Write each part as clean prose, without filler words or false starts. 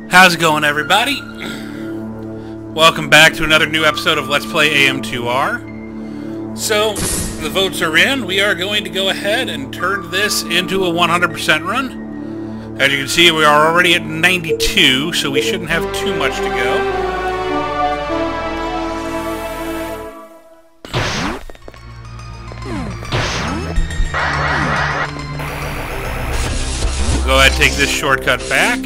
How's it going, everybody? Welcome back to another new episode of Let's Play AM2R. So, the votes are in. We are going to go ahead and turn this into a 100% run. As you can see, we are already at 92, so we shouldn't have too much to go. We'll go ahead and take this shortcut back.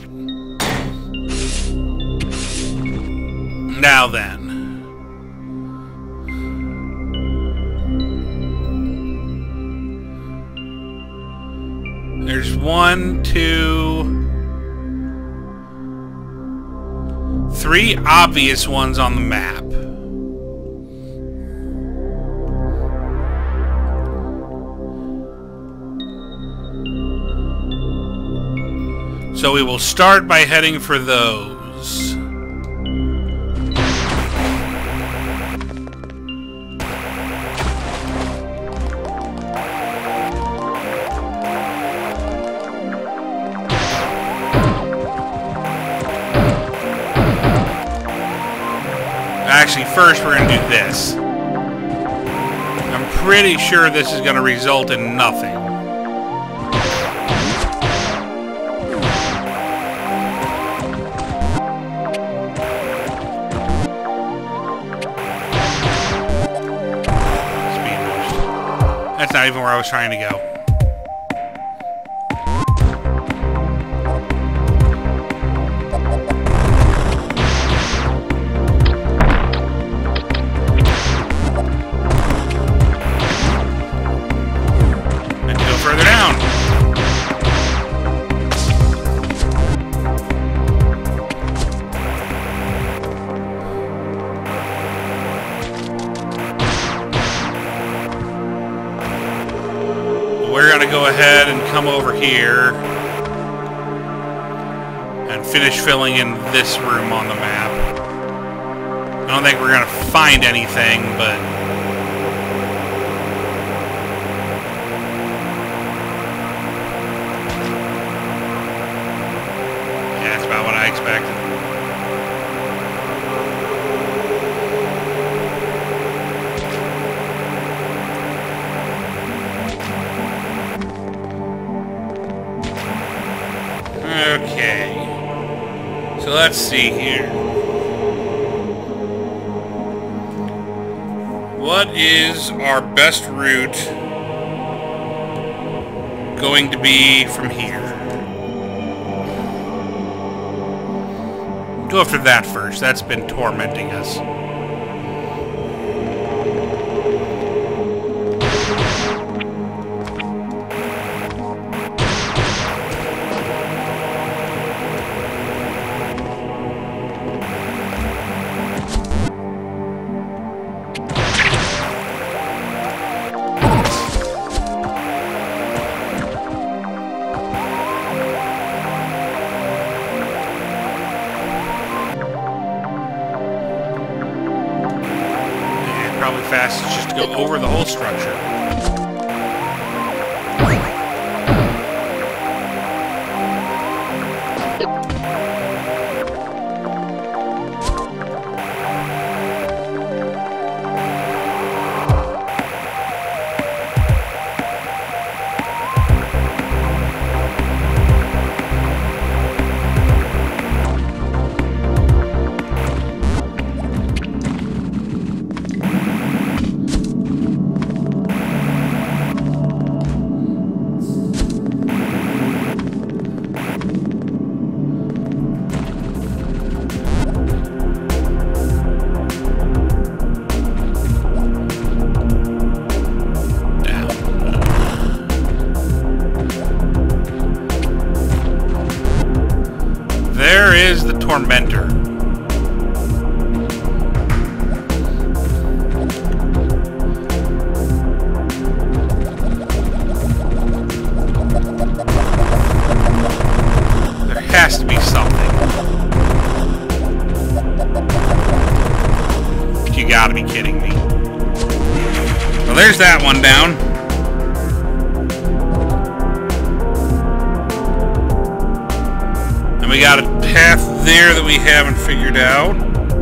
Now then. There's 1, 2, 3 obvious ones on the map. So we will start by heading for those. Actually, first we're going to do this. I'm pretty sure this is going to result in nothing. Speed boost. That's not even where I was trying to go. Further down. We're going to go ahead and come over here and finish filling in this room on the map. I don't think we're going to find anything, but about what I expected. Okay. So let's see here. What is our best route going to be from here? Go after that first. That's been tormenting us. Probably fastest just to go over the whole structure. There is the Tormentor. There has to be something. You gotta be kidding me. Well, there's that one down. And we got a path there that we haven't figured out.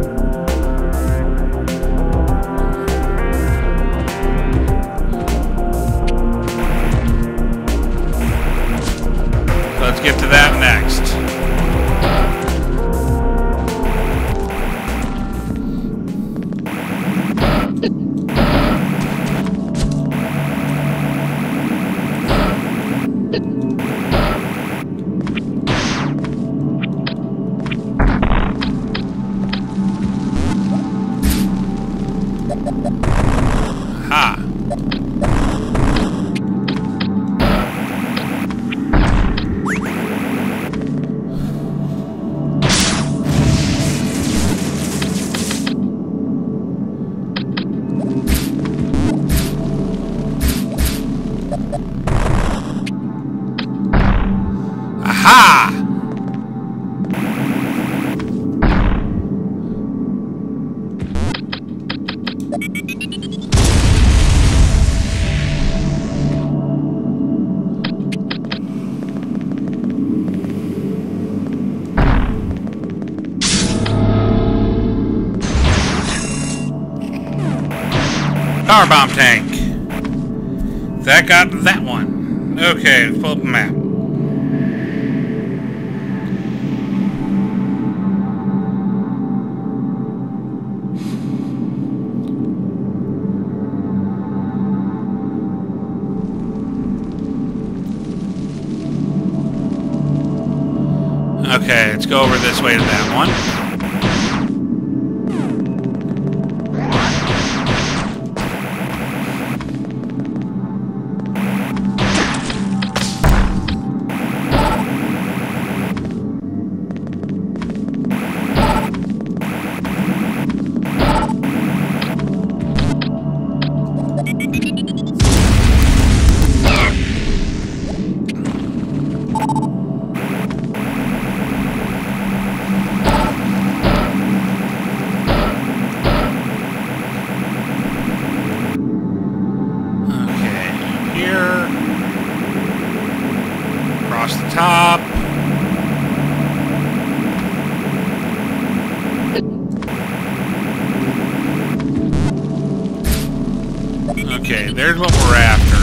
Let's get to that next. Ha. Aha! Power bomb tank. That got that one. Okay, let's pull up the map. Okay, let's go over this way to that one. Top. Okay, there's what we're after.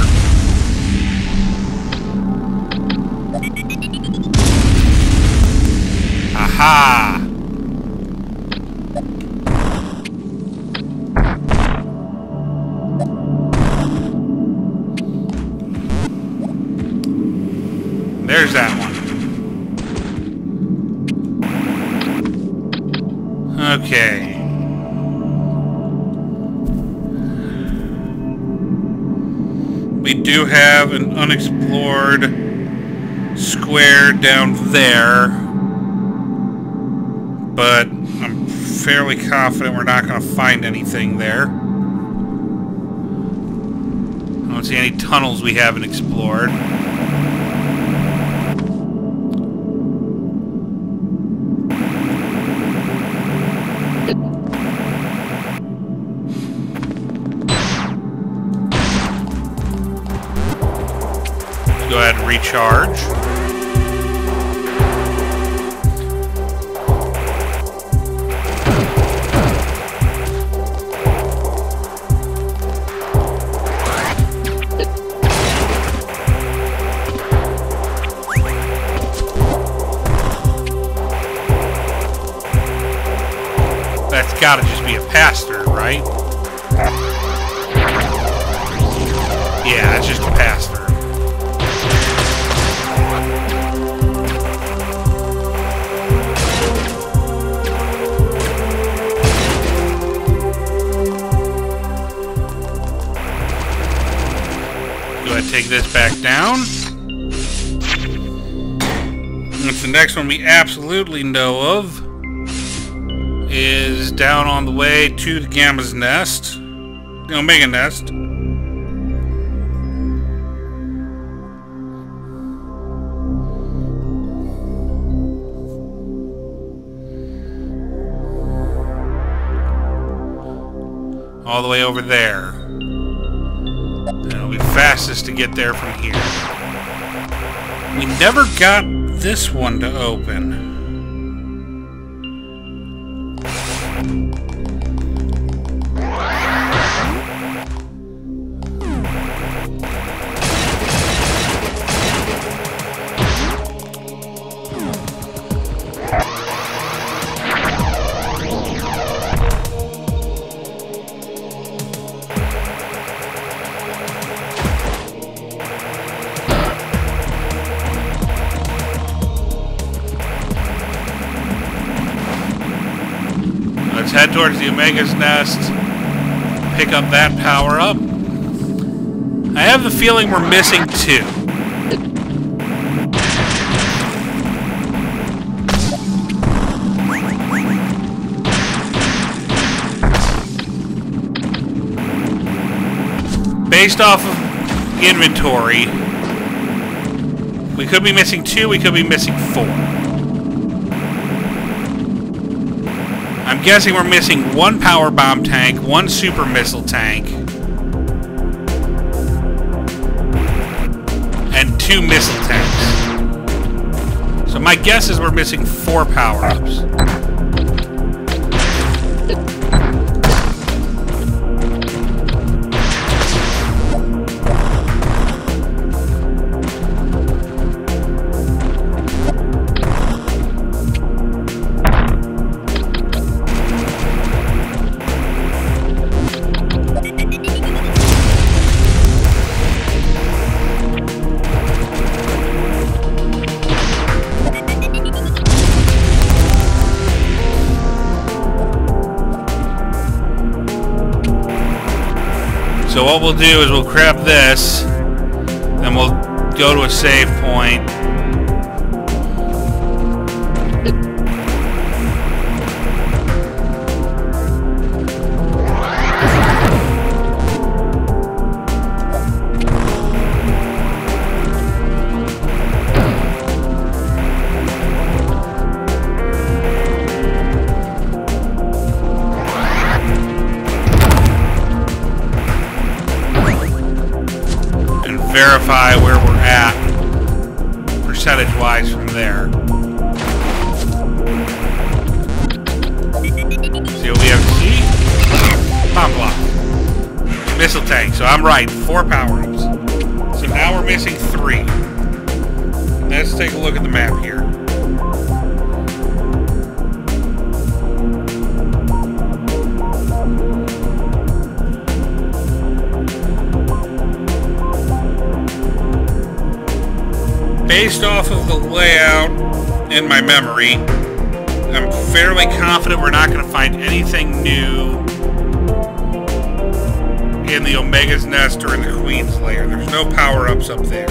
Aha! There's that one. Okay. We do have an unexplored square down there, but I'm fairly confident we're not going to find anything there. I don't see any tunnels we haven't explored. Go ahead and recharge. That's gotta just be a pass-through, right? Yeah, that's just a pass-through. Go ahead and take this back down. And the next one we absolutely know of is down on the way to the Gamma's nest. Omega nest. All the way over there. And it'll be fastest to get there from here. We never got this one to open. head towards the Omega's Nest. Pick up that power-up. I have the feeling we're missing 2. Based off of inventory, we could be missing 2, we could be missing 4. I'm guessing we're missing 1 power bomb tank, 1 super missile tank, and 2 missile tanks. So my guess is we're missing 4 power-ups. So what we'll do is we'll grab this, then we'll go to a save point. Verify where we're at percentage-wise from there. See what we have to see? Bomb block. Missile tank. So I'm right. 4 power-ups. So now we're missing 3. Let's take a look at the map here. Based off of the layout in my memory, I'm fairly confident we're not going to find anything new in the Omega's Nest or in the Queen's Lair. There's no power-ups up there.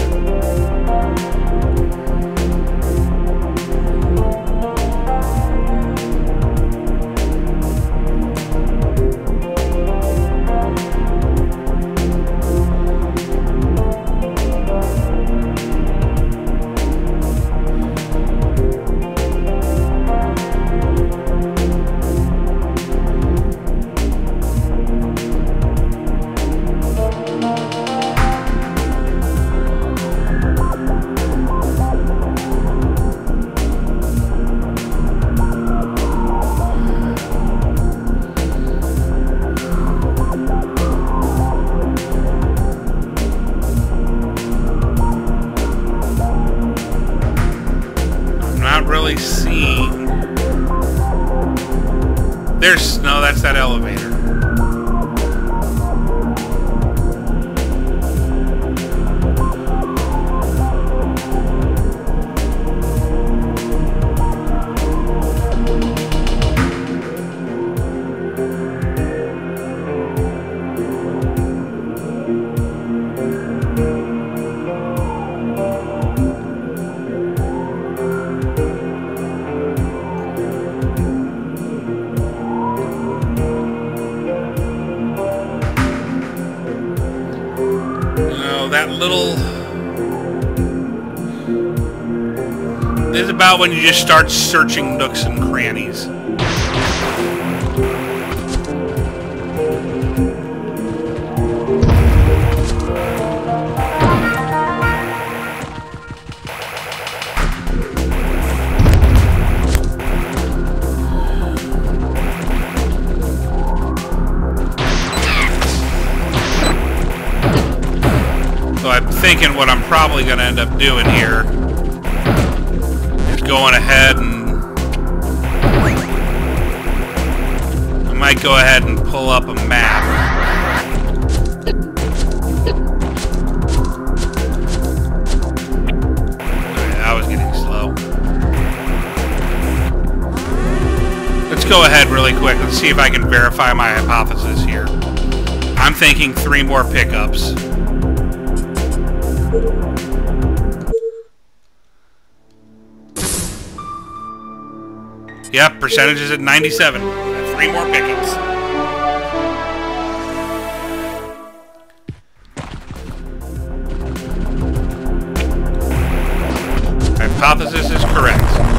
Really seeing. There's no, that's that elevator. That little... This is about when you just start searching nooks and crannies. So I'm thinking what I'm probably going to end up doing here is going ahead and I might go ahead and pull up a map. Okay, that was getting slow. Let's go ahead really quick. Let's see if I can verify my hypothesis here. I'm thinking 3 more pickups. Yep, percentage is at 97. 3 more pickups. Hypothesis is correct.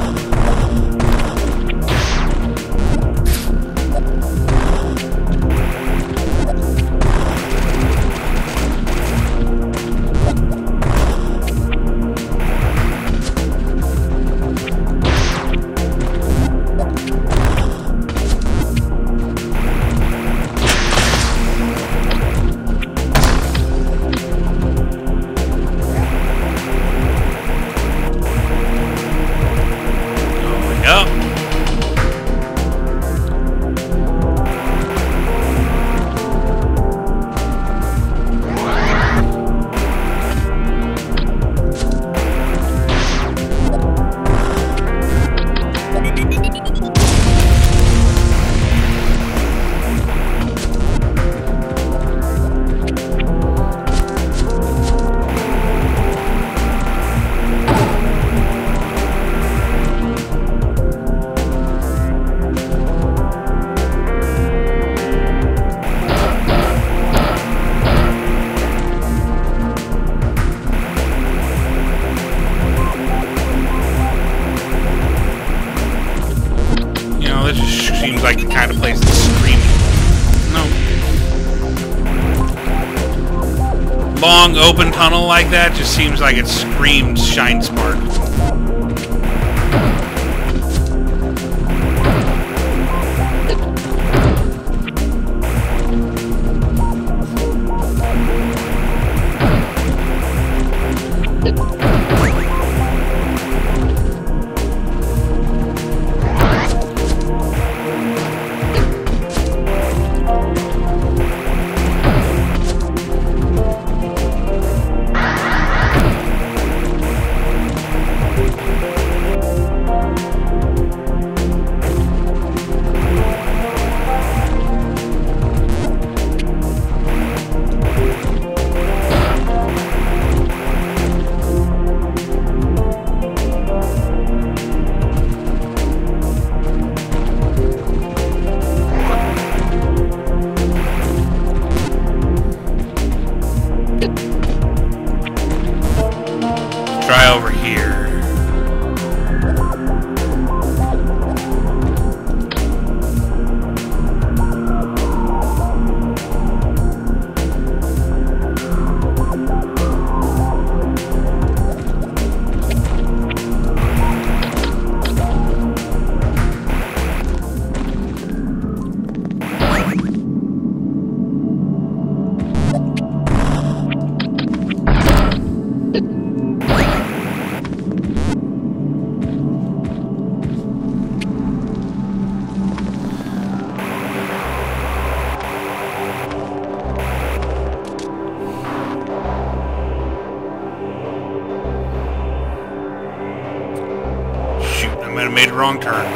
Like the kind of place that's screaming. No. Long open tunnel like that just seems like it screams Shine Spark. Try over here. I might have made a wrong turn.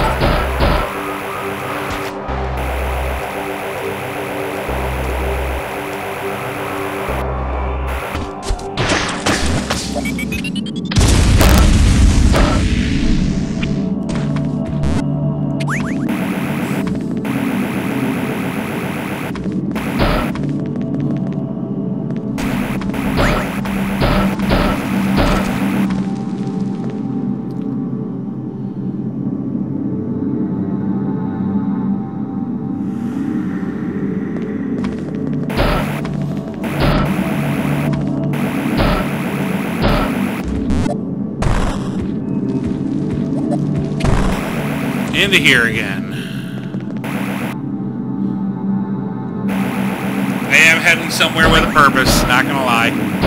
Into here again. I am heading somewhere with a purpose, not gonna lie.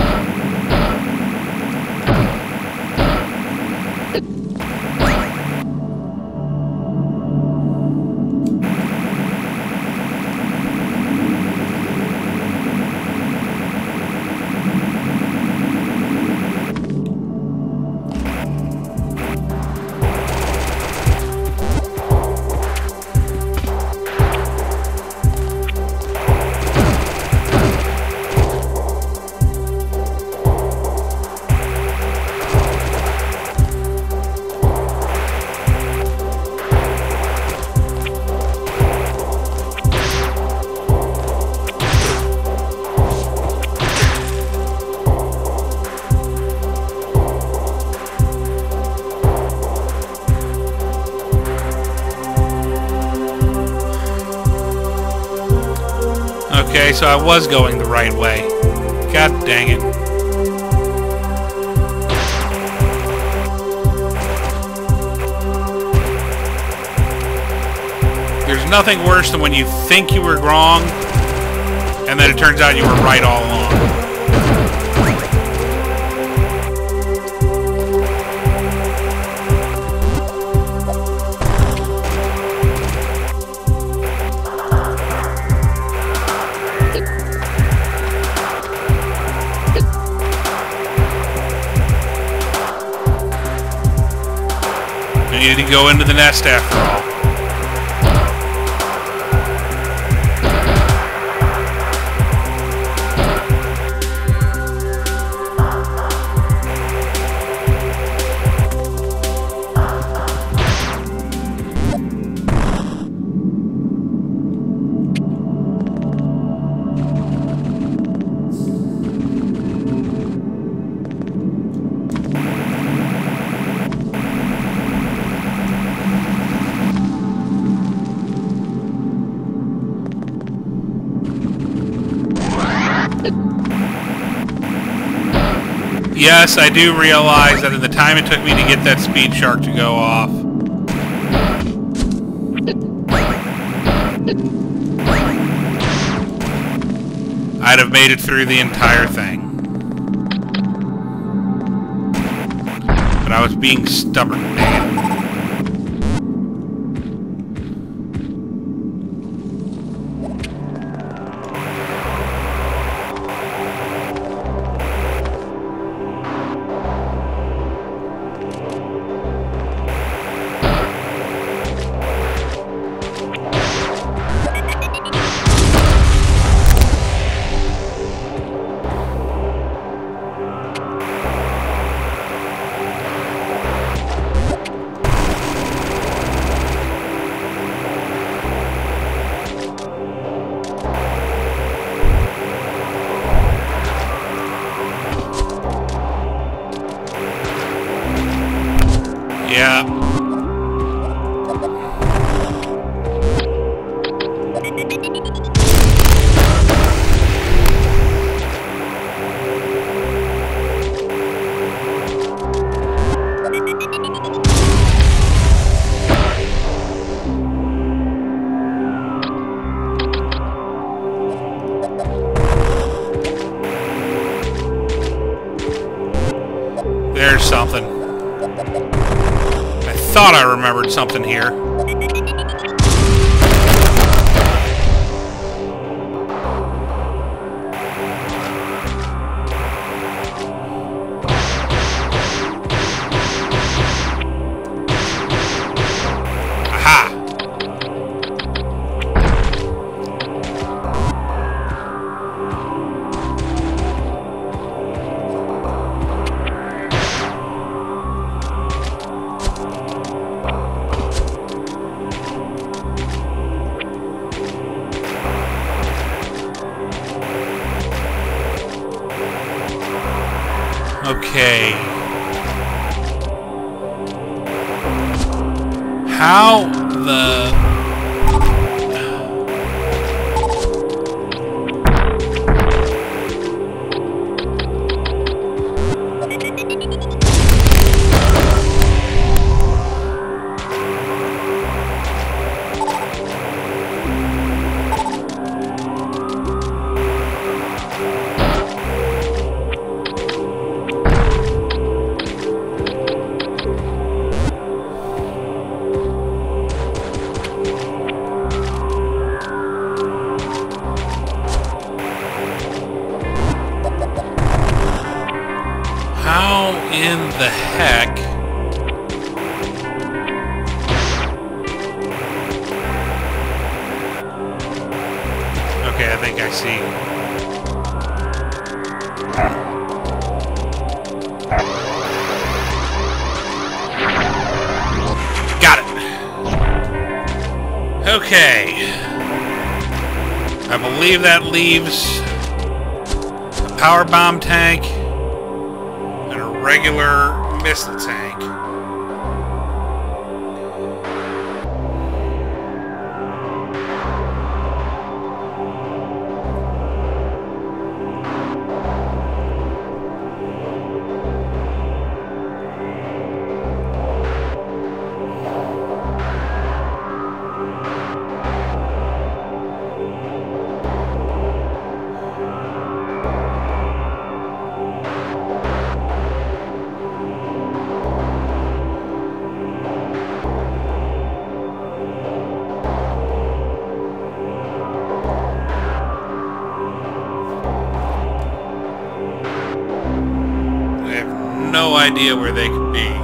Okay, so I was going the right way. God dang it. There's nothing worse than when you think you were wrong, and then it turns out you were right all along. I needed to go into the nest after all. Yes, I do realize that in the time it took me to get that speed shark to go off, I'd have made it through the entire thing. But I was being stubborn, dang it. Yeah. There's something. I thought I remembered something here. Aha! Okay. How the... How in the heck... Okay, I think I see. Got it. Okay. I believe that leaves a power bomb tank and a regular missile tank. no idea where they could be.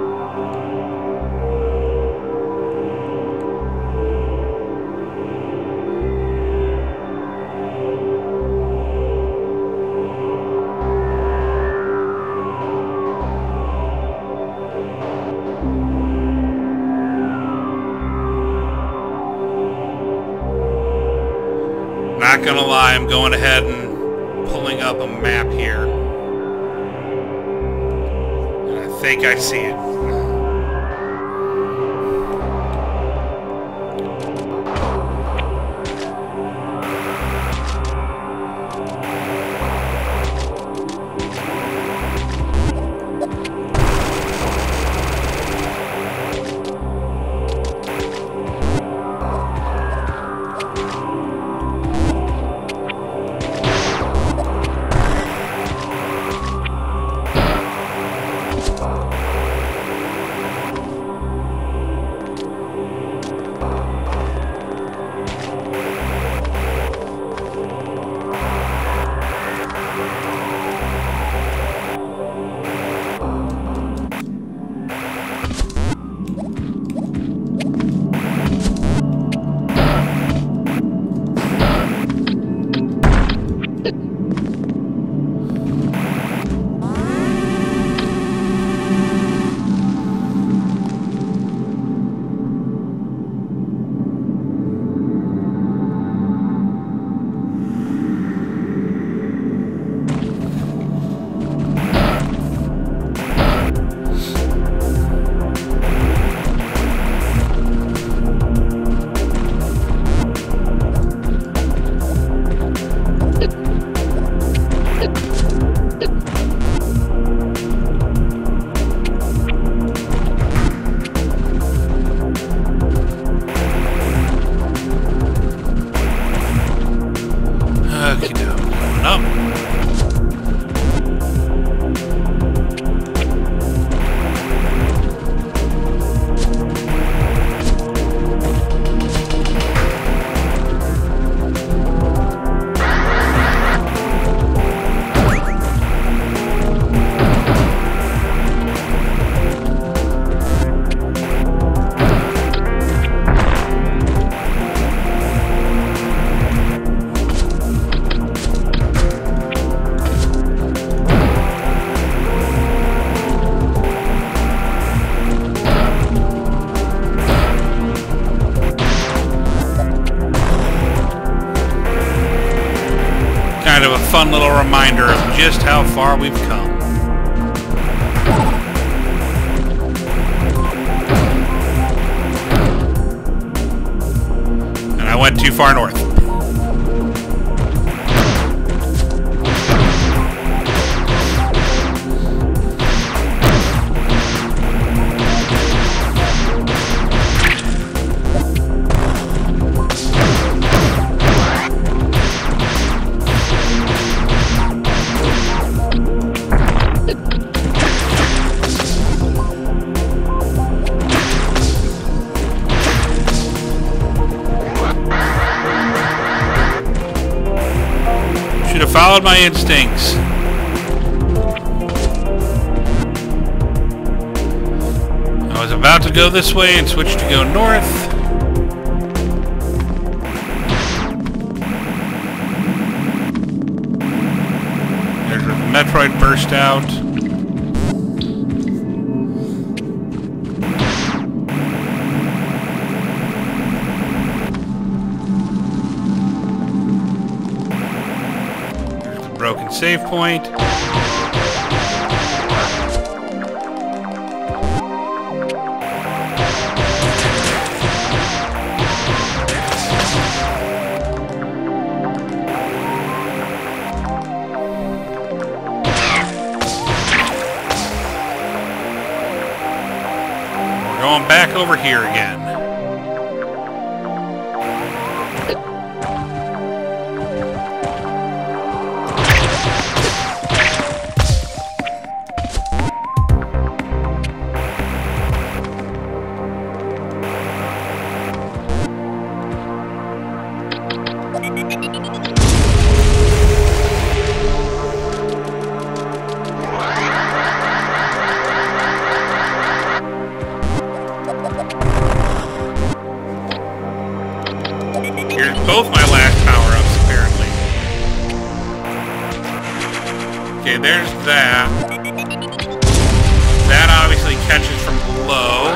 Not gonna lie, I'm going ahead and pulling up a map here. And I think I see it. Kind of a fun little reminder of just how far we've come. And I went too far north. Followed my instincts. I was about to go this way and switch to go north. There's where the Metroid burst out. Broken save point. We're going back over here again. both my last power-ups, apparently. Okay, there's that. That obviously catches from below.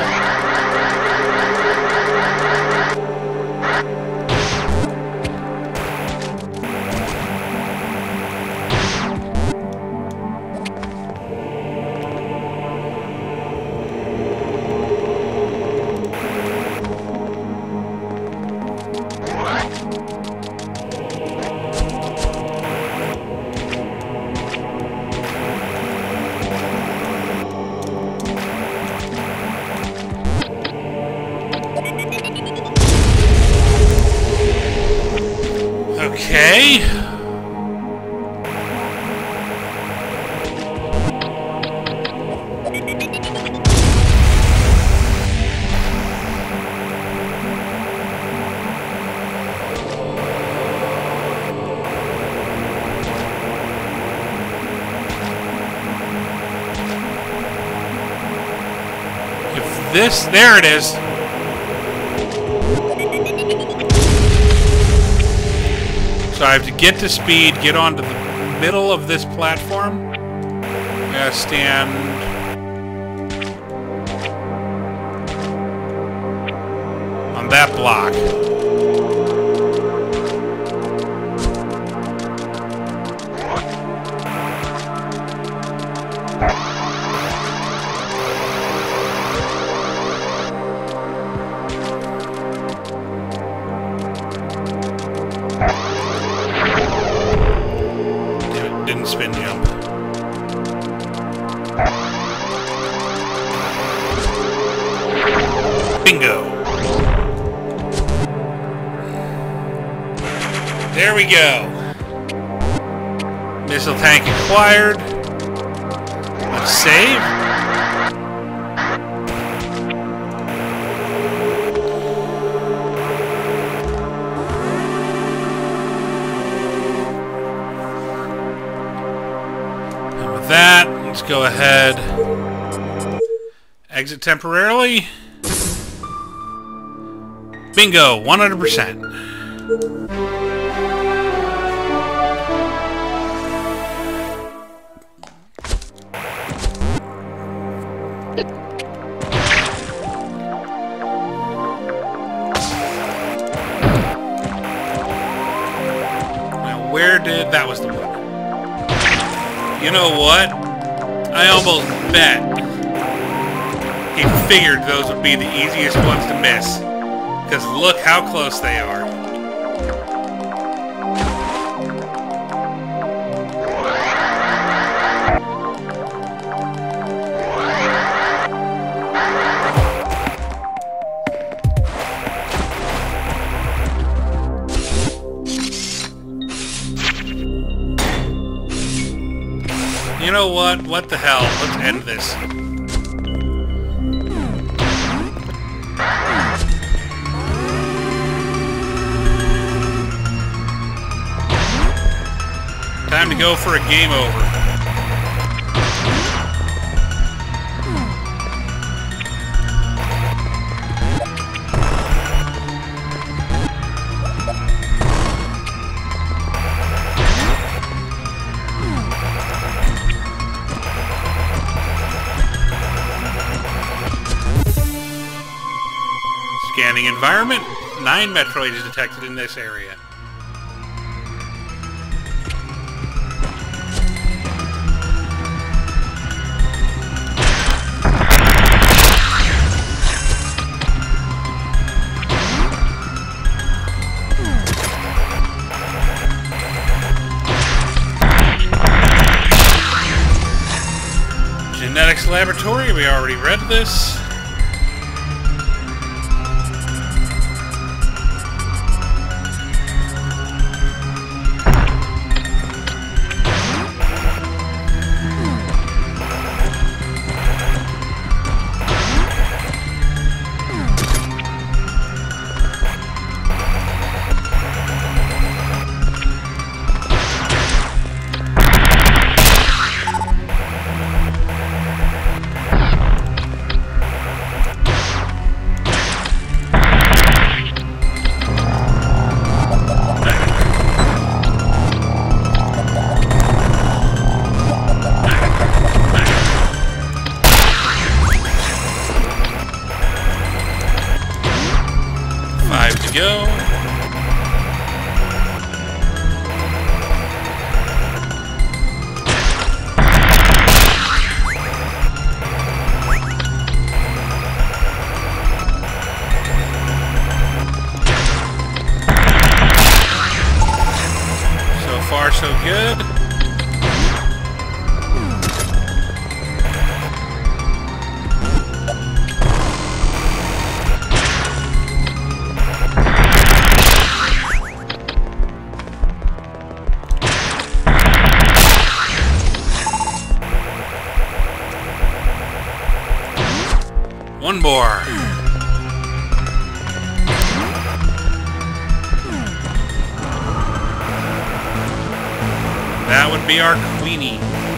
Okay. If this, there it is. So I have to get to speed, get onto the middle of this platform. I gotta stand... on that block. Didn't spin jump. Bingo. There we go. Missile tank acquired. Let's save. That, let's go ahead, exit temporarily. Bingo, 100%. Now, where did, that was the one. You know what? I almost bet he figured those would be the easiest ones to miss. Because look how close they are. You know what? What the hell? Let's end this. Time to go for a game over. Scanning environment. 9 Metroids detected in this area. Genetics Laboratory, we already read this. go. So far, so good. One more. That would be our Queenie.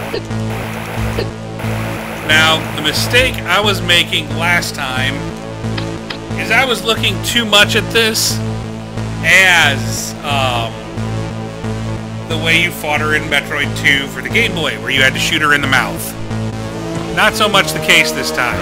Now, the mistake I was making last time is I was looking too much at this as the way you fought her in Metroid 2 for the Game Boy, where you had to shoot her in the mouth. Not so much the case this time.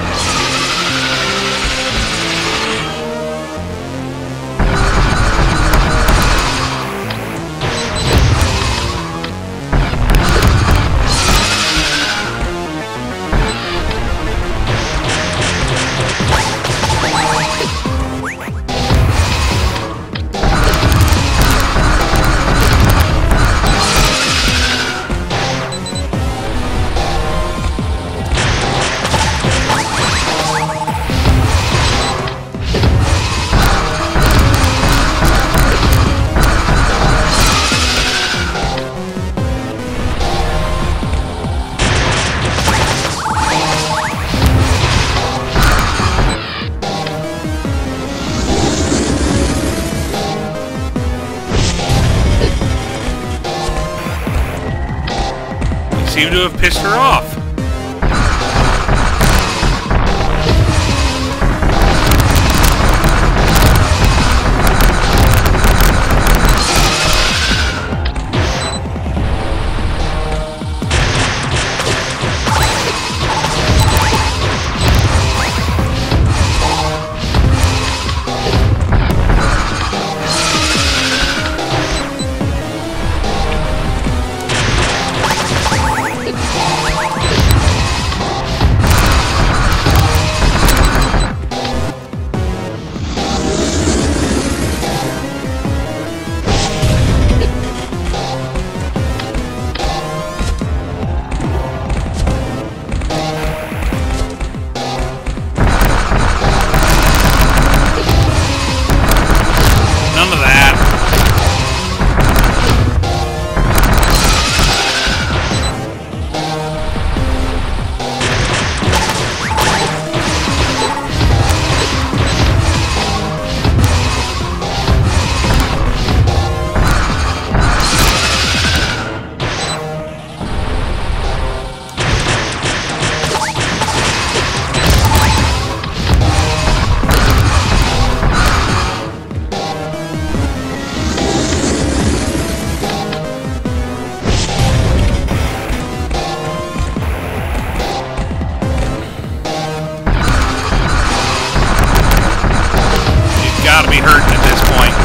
Seem to have pissed her off. Gotta be hurting at this point.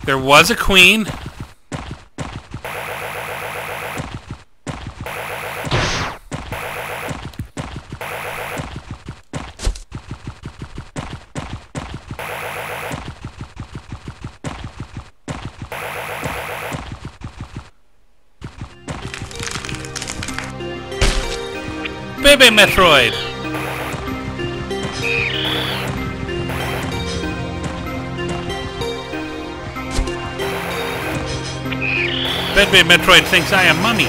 There was a queen. Baby Metroid! Baby Metroid thinks I am mommy.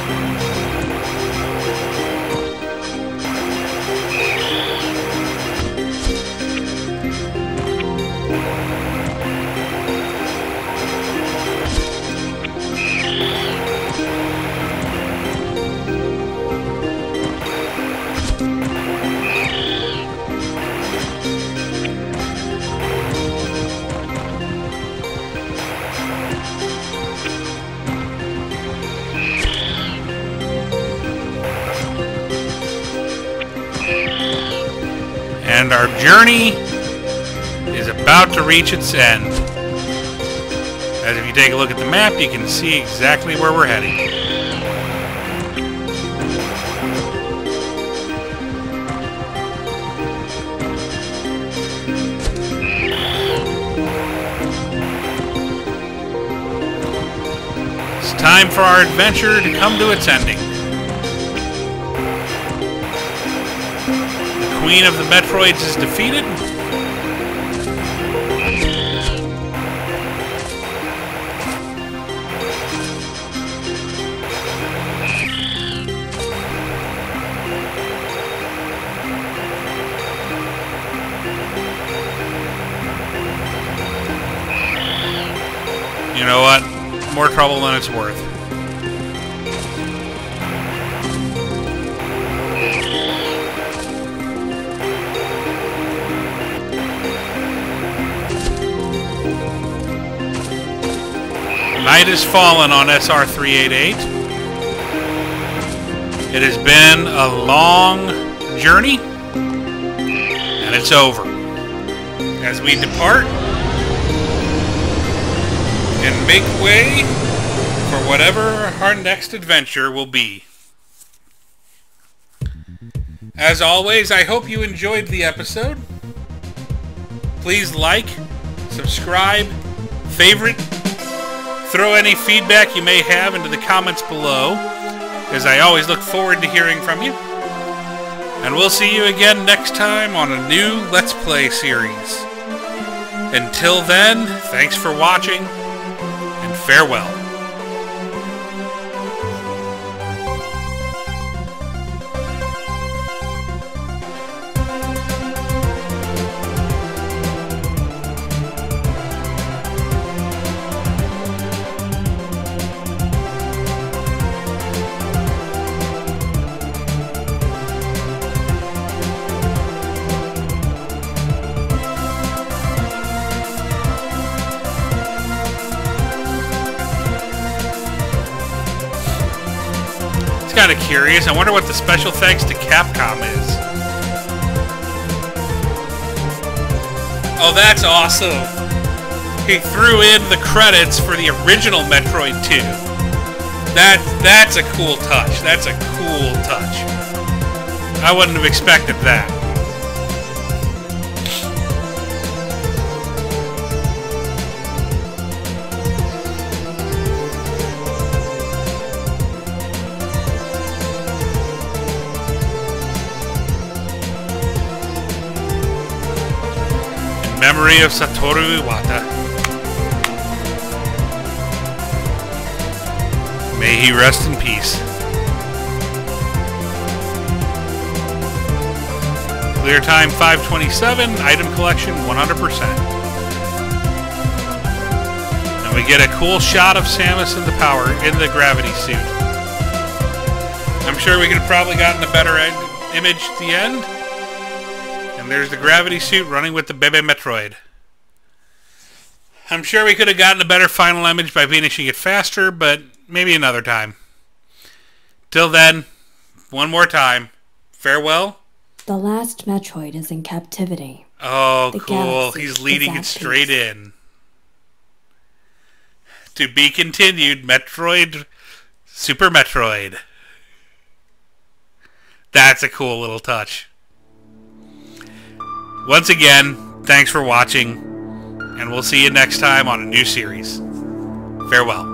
And our journey is about to reach its end. As if you take a look at the map, you can see exactly where we're heading. It's time for our adventure to come to its ending. Queen of the Metroids is defeated. You know what? More trouble than it's worth. Night has fallen on SR388. It has been a long journey, and it's over. As we depart and make way for whatever our next adventure will be. As always, I hope you enjoyed the episode. Please like, subscribe, favorite, throw any feedback you may have into the comments below, as I always look forward to hearing from you. And we'll see you again next time on a new Let's Play series. Until then, thanks for watching, and farewell. Kind of curious. I wonder what the special thanks to Capcom is. Oh, that's awesome. He threw in the credits for the original Metroid 2. That's a cool touch. That's a cool touch. I wouldn't have expected that. Memory of Satoru Iwata. May he rest in peace. Clear time 5:27, item collection 100%. And we get a cool shot of Samus in the gravity suit. I'm sure we could have probably gotten a better image at the end. And there's the gravity suit running with the Baby Metroid. I'm sure we could have gotten a better final image by finishing it faster, but maybe another time. Till then, one more time, farewell. The last Metroid is in captivity. Oh, cool. He's leading it straight in. To be continued, Metroid, Super Metroid. That's a cool little touch. Once again, thanks for watching, and we'll see you next time on a new series. Farewell.